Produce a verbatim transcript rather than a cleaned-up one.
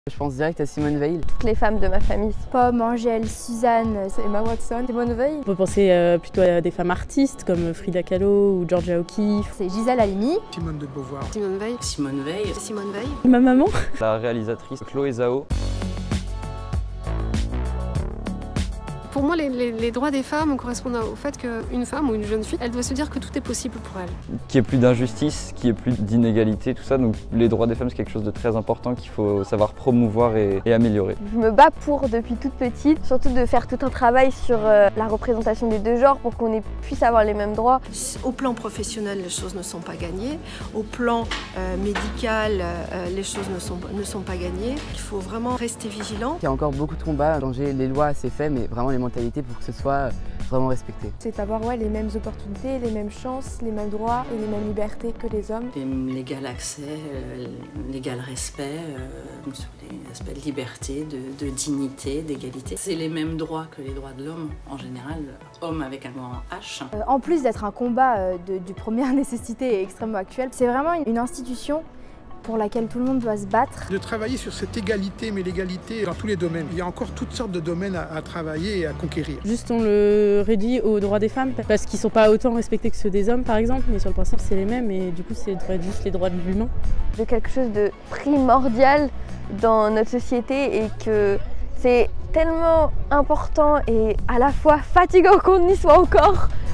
Je pense direct à Simone Veil. Toutes les femmes de ma famille. Pomme, Angèle, Suzanne, c'est Emma Watson, Simone Veil. On peut penser euh, plutôt à des femmes artistes comme Frida Kahlo ou Georgia O'Keeffe. C'est Gisèle Halimi. Simone de Beauvoir. Simone Veil. Simone Veil. Simone Veil. Ma maman. La réalisatrice Chloé Zhao. Pour moi, les, les, les droits des femmes correspondent au fait qu'une femme ou une jeune fille, elle doit se dire que tout est possible pour elle. Qu'il n'y ait plus d'injustice, qu'il n'y ait plus d'inégalité, tout ça. Donc les droits des femmes, c'est quelque chose de très important qu'il faut savoir promouvoir et, et améliorer. Je me bats pour depuis toute petite, surtout de faire tout un travail sur euh, la représentation des deux genres pour qu'on puisse avoir les mêmes droits. Au plan professionnel, les choses ne sont pas gagnées. Au plan euh, médical, euh, les choses ne sont, ne sont pas gagnées. Il faut vraiment rester vigilant. Il y a encore beaucoup de combats à changer les lois, c'est fait, mais vraiment les mentalités pour que ce soit vraiment respecté. C'est avoir ouais, les mêmes opportunités, les mêmes chances, les mêmes droits et les mêmes libertés que les hommes. L'égal accès, euh, l'égal respect, euh, sur les aspects de liberté, de, de dignité, d'égalité. C'est les mêmes droits que les droits de l'homme, en général, homme avec un grand H. Euh, en plus d'être un combat euh, de, de première nécessité et extrêmement actuel, c'est vraiment une, une institution pour laquelle tout le monde doit se battre. De travailler sur cette égalité, mais l'égalité dans tous les domaines. Il y a encore toutes sortes de domaines à, à travailler et à conquérir. Juste on le réduit aux droits des femmes parce qu'ils ne sont pas autant respectés que ceux des hommes par exemple, mais sur le principe c'est les mêmes et du coup c'est juste les droits de l'humain. De quelque chose de primordial dans notre société et que c'est tellement important et à la fois fatigant qu'on y soit encore.